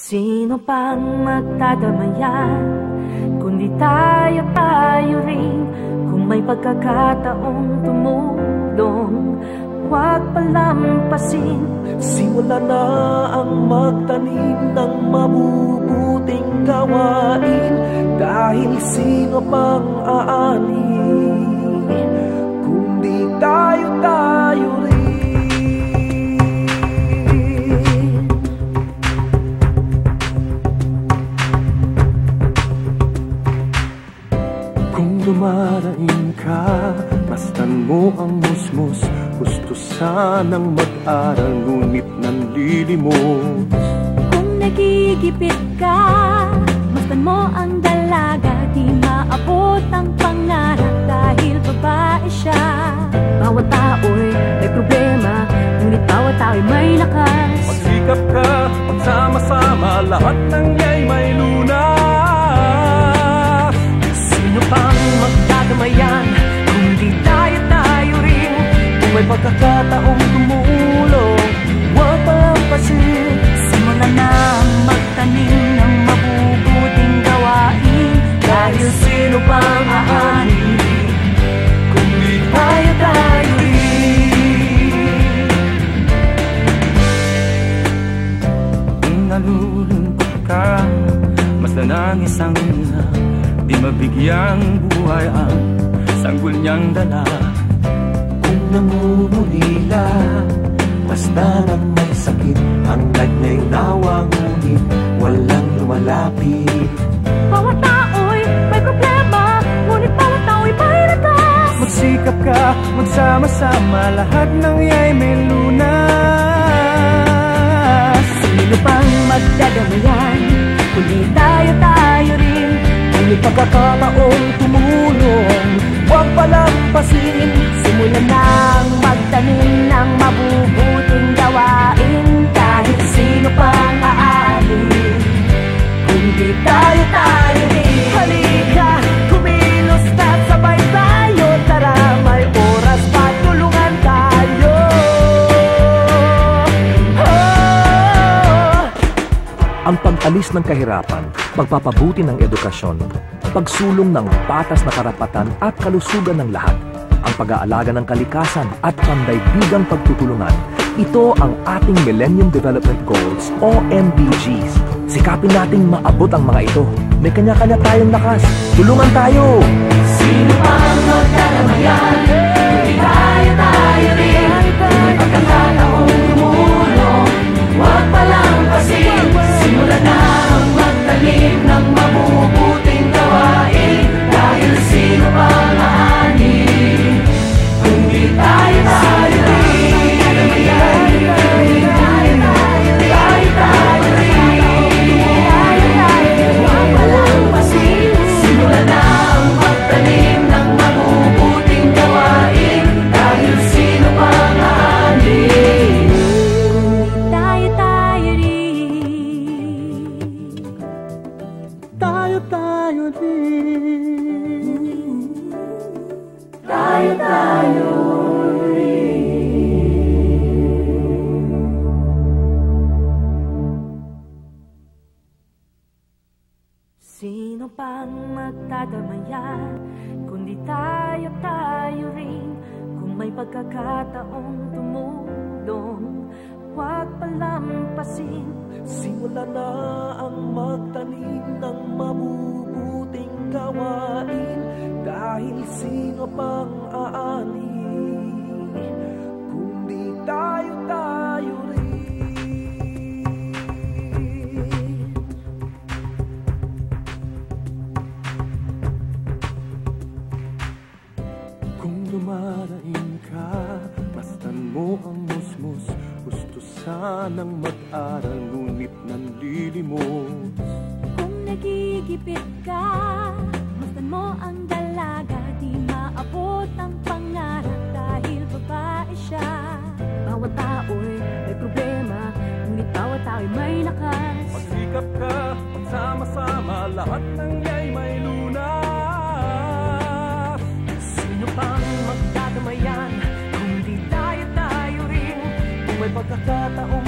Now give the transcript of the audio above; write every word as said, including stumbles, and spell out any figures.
Sino pang magdadamayan, kundi tayo tayo rin. Kung may pagkakataong tumulong, huwag palampasin. Simula na ang magtanim ng mabubuting gawain, dahil sino pang aani, kundi tayo tayo rin. Dumaraing ka, mastan mo ang musmus. Gusto sanang mag-aral, ngunit nanlilimos. Kung nagigipit ka, mastan mo ang dalaga. Di maabot ang pangarap dahil babae siya. Bawat tao'y may problema, ngunit bawat tao'y may lakas. Magsikap ka, magsama-sama, lahat ng iya'y may lunas. Sino pang magdadamayan, kundi tayo tayo rin. Kung may pagkakataong tumulong, huwag palampasin. Simulan na magtanim ng mabubuting gawain, dahil sino pang aani, kundi tayo tayo rin. Kung nalulungkot ka, mas na ng isang ina, di mabigyang buhay ang sanggol niyang dala. Kung namumulila, basta nang may sakit, ang lagnay nawa, ngunit walang lumalapit. Bawat tao'y may problema, ngunit bawat tao'y may lakas. Magsikap ka, magsama-sama, lahat ng iya'y may lunas. Sino pang magdadamayan, kundi tayo tayo rin. Kung may pagkakataong tumulong, huwag palampasin. Simulan nang magtanim ng mabubuting gawain, dahil sino pang aani, kundi tayo tayo rin. Halika, kumilos na sabay tayo. Tara, may oras pa, tulungan tayo. Oh! Ang pag-alis ng kahirapan, pagpapabuti ng edukasyon, pagsulong ng patas na karapatan at kalusugan ng lahat, ang pag-aalaga ng kalikasan at pandaigdigang pagtutulungan. Ito ang ating Millennium Development Goals o M D Gs. Sikapin nating maabot ang mga ito. May kanya-kanya tayong lakas. Tulungan tayo! Sino pang magdadamayan, kundi tayo tayo rin. Kung pagkakataong tumulong, huwag palampasin. Simulan na ang magtanim ng mabubuting gawain, dahil sino pang aani, kundi tayo tayo rin. Simulan na ang magtanim ng mabubuting gawain, dahil sino pang aani, tayo tayo rin. Tayo tayo rin. Tayo tayo Sino pang magdadamayan, kundi tayo tayo rin. Kung may pagkakataong tumulong, huwag palampasin. Simula na ang magtanim ng mabubuting gawain, dahil sino pang aani, kundi tayo tayo rin. Dumaraing ka, mastan mo ang musmus. Gusto sanang mag-aral, ngunit nanlilimos. Kung nagigipit ka, mastan mo ang dalaga. Di maabot ang pangarap dahil babae siya. Bawat tao'y may problema, ngunit bawat tao'y may lakas. Magsikap ka, magsama-sama, lahat ng iya'y may lunas. Sino pang magdadamayan, kundi tayo tayo rin. Kung may pagkakataong